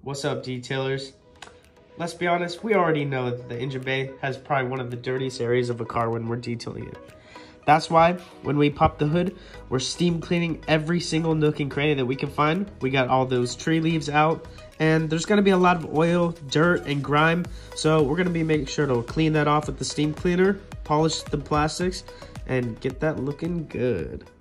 What's up, detailers? Let's be honest, we already know that the engine bay has probably one of the dirtiest areas of a car when we're detailing it. That's why when we pop the hood, we're steam cleaning every single nook and cranny that we can find. We got all those tree leaves out, and there's gonna be a lot of oil, dirt, and grime. So we're gonna be making sure to clean that off with the steam cleaner, polish the plastics, and get that looking good.